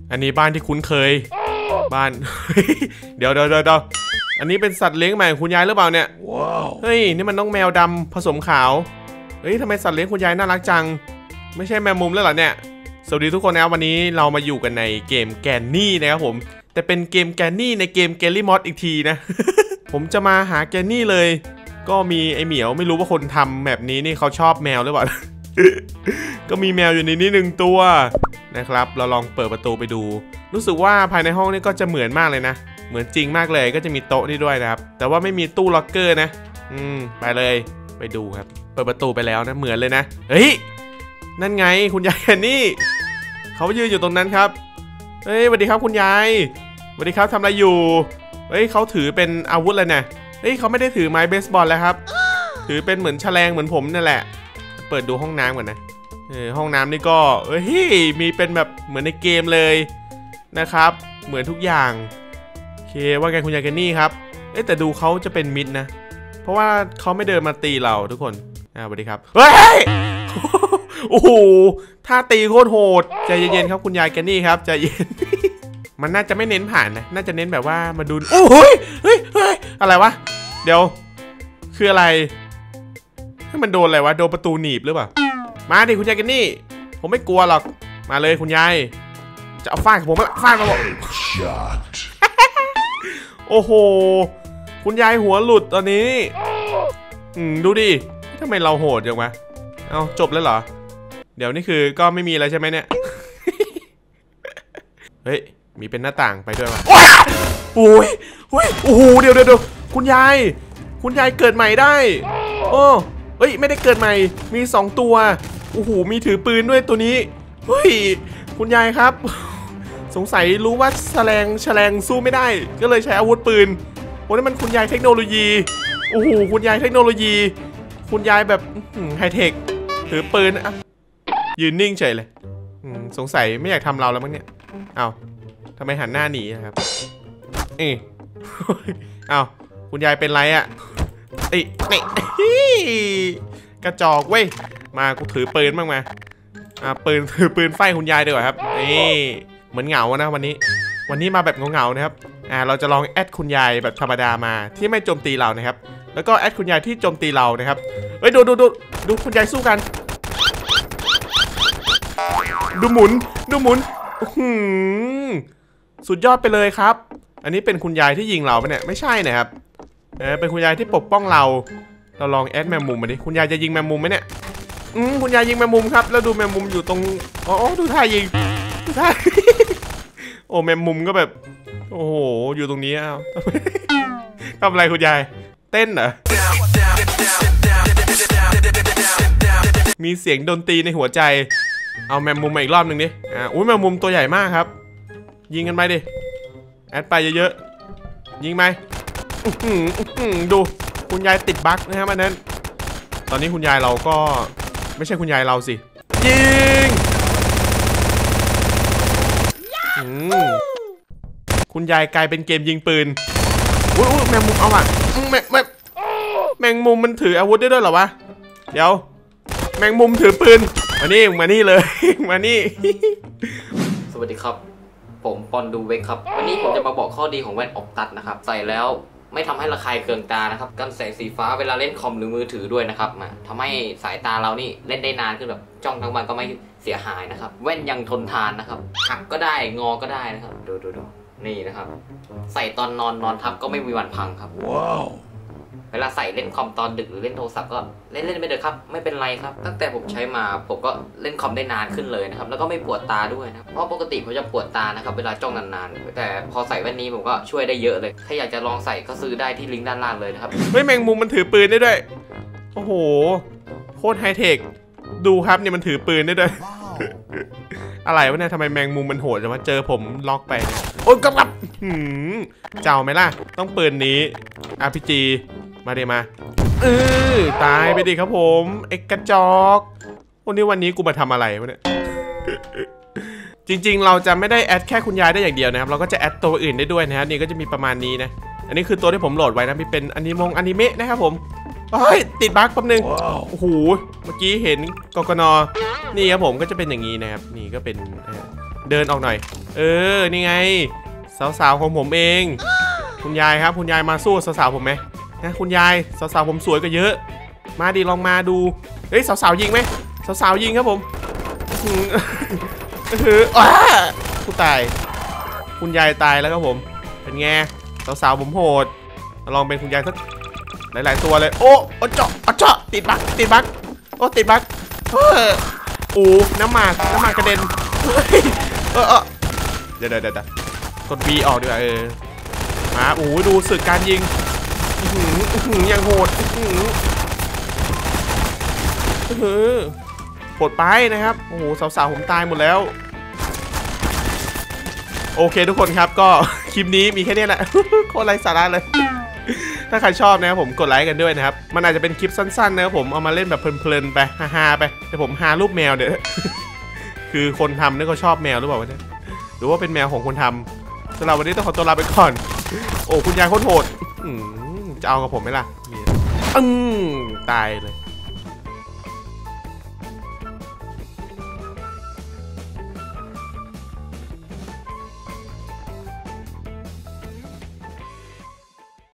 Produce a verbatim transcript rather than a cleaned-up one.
อันนี้บ้านที่คุ้นเคยบ้าน เดี๋ยวเดี๋ยวเดี๋ยวอันนี้เป็นสัตว์เลี้ยงใหม่ของคุณยายหรือเปล่าเนี่ยว้าวเฮ้ยนี่มันน้องแมวดำผสมขาวเฮ้ยทำไมสัตว์เลี้ยงคุณยายน่ารักจังไม่ใช่แมวมุมแล้วเหรอเนี่ยสวัสดีทุกคนนะครับวันนี้เรามาอยู่กันในเกมแกนนี่นะครับผมแต่เป็นเกมแกนนี่ในเกมเกลลี่มอสอีกทีนะ ผมจะมาหาแกนนี่เลยก็มีไอเหมียวไม่รู้ว่าคนทำแบบนี้นี่เขาชอบแมวหรือเปล่า ก็มีแมวอยู่ในนี้หนึ่งตัวนะครับเราลองเปิดประตูไปดูรู้สึกว่าภายในห้องนี่ก็จะเหมือนมากเลยนะเหมือนจริงมากเลยก็จะมีโต๊ะนี่ด้วยนะครับแต่ว่าไม่มีตู้ล็อกเกอร์นะอืมไปเลยไปดูครับเปิดประตูไปแล้วนะเหมือนเลยนะเฮ้ยนั่นไงคุณยายแคนนี่เขายืนอยู่ตรงนั้นครับเฮ้ยสวัสดีครับคุณยายสวัสดีครับทำอะไรอยู่เฮ้ยเขาถือเป็นอาวุธอะไรเนี่ยเฮ้ยเขาไม่ได้ถือไม้เบสบอลแล้วครับถือเป็นเหมือนแฉลงเหมือนผมนั่นแหละเปิดดูห้องน้ำก่อนนะเออห้องน้ำนี่ก็เฮ้ยมีเป็นแบบเหมือนในเกมเลยนะครับเหมือนทุกอย่างโอเคว่าไงคุณยายแคนนี่ครับเอ๊ะแต่ดูเขาจะเป็นมิตรนะเพราะว่าเขาไม่เดินมาตีเราทุกคนอ่าสวัสดีครับเฮ้ยโอ้โหท่าตีโคตรโหดใจเย็นๆครับคุณยายแคนนี่ครับใจเย็น มันน่าจะไม่เน้นผ่านนะน่าจะเน้นแบบว่ามาดูโอ้โหเฮ้ยเฮ้ยอะไรวะเดี๋ยวคืออะไรให้มันโดนอะไรวะโดนประตูหนีบหรือเปล่ามาดิคุณยายแคนนี่ผมไม่กลัวหรอกมาเลยคุณยายจะเอาฟาดกับผมมาฟาดมาบอกโอ้โหคุณยายหัวหลุดตอนนี้อืมดูดิทำไมเราโหดจังวะเอาจบแล้วเหรอเดี๋ยวนี่คือก็ไม่มีแล้วใช่ไหมเนี่ย เฮ้ยมีเป็นหน้าต่างไปด้วยวะโอ้ยโอ้ยโอ้โหเดี๋ยวเดี๋ยวคุณยายคุณยายเกิดใหม่ได้โอ้เฮ้ยไม่ได้เกิดใหม่มีสองตัวโอ้โหมีถือปืนด้วยตัวนี้เฮ้ยคุณยายครับสงสัยรู้ว่าแฉลงแฉลงสู้ไม่ได้ก็เลยใช้อาวุธปืนโอ้นี่มันคุณยายเทคโนโลยีโอ้โหคุณยายเทคโนโลยีคุณยายแบบไฮเทคถือปืนอ่ะยืนนิ่งเฉยเลยสงสัยไม่อยากทำเราแล้วมั้งเนี่ยเอาทำไมหันหน้าหนีนะครับเอ้ยเอาคุณยายเป็นไรอ่ะไอ้นี่กระจอกเว้ยมากูถือปืนบ้างมาอ่าปืนถือปืนไฟคุณยายดีกว่าครับนี่เหมือนเหงานะวันนี้วันนี้มาแบบเหงาๆนะครับอ่าเราจะลองแอดคุณยายแบบธรรมดามาที่ไม่โจมตีเรานะครับแล้วก็แอดคุณยายที่โจมตีเรานะครับเฮ้ยดูดูดูดูคุณยายสู้กันดูหมุนดูหมุนสุดยอดไปเลยครับอันนี้เป็นคุณยายที่ยิงเราปะเนี่ยไม่ใช่นะครับเออเป็นคุณยายที่ปกป้องเราเราลองแอดแมงมุมมาดิคุณยายจะยิงแมงมุมไหมเนี่ยอืมคุณยายยิงแมงมุมครับแล้วดูแมงมุมอยู่ตรงอ๋อดูท่ายิงดูท่า โอ้แมงมุมก็แบบโอ้โหอยู่ตรงนี้อ้าวทำอะไรคุณยายเต้นเหรอมีเสียงดนตรีในหัวใจเอาแมงมุมมาอีกรอบหนึ่งดิอ่าอุ้ยแมงมุมตัวใหญ่มากครับยิงกันไปดิแอดไปเยอะๆยิงไหมดูคุณยายติดบั๊กนะครับอันนั้นตอนนี้คุณยายเราก็ไม่ใช่คุณยายเราสิยิงคุณยายกลายเป็นเกมยิงปืนอุ้ยแมงมุมเอาอ่ะแมงแมงแมงมุมมันถืออาวุธได้ด้วยเหรอวะเดี๋ยวแมงมุมถือปืนมานี่มานี่เลยมานี่สวัสดีครับผมปอนดูเวกครับวันนี้ผมจะมาบอกข้อดีของแว่นออปตัสนะครับใส่แล้วไม่ทำให้ระคายเคืองตานะครับกันแสงสีฟ้าเวลาเล่นคอมหรือมือถือด้วยนะครับทำให้สายตาเรานี่เล่นได้นานขึ้นแบบจ้องทั้งวันก็ไม่เสียหายนะครับแว่นยังทนทานนะครับหักก็ได้งอก็ได้นะครับดูดูดูนี่นะครับใส่ตอนนอนนอนทับก็ไม่มีวันพังครับว้าวเวลาใส่เล่นคอมตอนดึกหรือเล่นโทรศัพท์ก็เล่นเล่นไปเลยครับไม่เป็นไรครับตั้งแต่ผมใช้มาผมก็เล่นคอมได้นานขึ้นเลยนะครับแล้วก็ไม่ปวดตาด้วยนะเพราะปกติผมจะปวดตานะครับเวลาจ้องนานๆแต่พอใส่แว่นนี้ผมก็ช่วยได้เยอะเลยถ้าอยากจะลองใส่ก็ซื้อได้ที่ลิงก์ด้านล่างเลยนะครับเฮ้ยแมงมุมมันถือปืนได้ด้วยโอ้โหโคตรไฮเทคดูครับเนี่ยมันถือปืนได้ด้วย อะไรวะเนี่ยทำไมแมงมุมมันโหดจังวะเจอผมล็อกไปโอ้ยกับกับเจ้าไหมล่ะต้องปืนนี้ อาร์ พี จี มาเดี๋ยวมาเออตายไปดิครับผมเอ็กกระจอกวันนี้วันนี้กูมาทำอะไรวะเนี่ย จริงๆเราจะไม่ได้แอดแค่คุณยายได้อย่างเดียวนะครับเราก็จะแอดตัวอื่นได้ด้วยนะครับนี่ก็จะมีประมาณนี้นะอันนี้คือตัวที่ผมโหลดไว้นะมีเป็นอนิมงอนิเมะนะครับผมเฮ้ยติดบั๊กแป๊บนึงโอ้โหเมื่อกี้เห็นกกน.นี่ครับผมก็จะเป็นอย่างนี้นะครับนี่ก็เป็นเดินออกหน่อยเออนี่ไงสาวๆของผมเองคุณยายครับคุณยายมาสู้สาวๆผมไหมนะคุณยายสาวๆผมสวยกว่าเยอะมาดิลองมาดูเฮ้ยสาวๆยิงไหมสาวๆยิงครับผมเอออ้าผู้ตายคุณยายตายแล้วครับผมเป็นไงสาวๆผมโหดลองเป็นคุณยายสักหลายๆตัวเลยโอ้โอ้เจาะเจาะติดบักติดบักโอ้ติดบักเออโอ้น้ำหมากน้ำหมากกระเด็นเออเออเดี๋ยวเดี๋ยวเดี๋ยวกด B ออกดีกว่าเออมาโอ้ดูสึกการยิงยังโหดโหดไปนะครับโอ้โหสาวๆผมตายหมดแล้วโอเคทุกคนครับก็คลิปนี้มีแค่นี้แหละโคตรไร้สาระเลยถ้าใครชอบนะครับผมกดไลค์กันด้วยนะครับมันอาจจะเป็นคลิปสั้นๆนะครับผมเอามาเล่นแบบเพลินๆไปฮาๆไปแต่ผมฮารูปแมวเดี๋ยวคือคนทำนี่เขาชอบแมวหรือเปล่าวะเนี่ยหรือว่าเป็นแมวของคนทำสำหรับวันนี้ต้องขอตัวลาไปก่อนโอ้คุณยายโคตรโหดจะเอากับผมไหมล่ะอืมตายเลย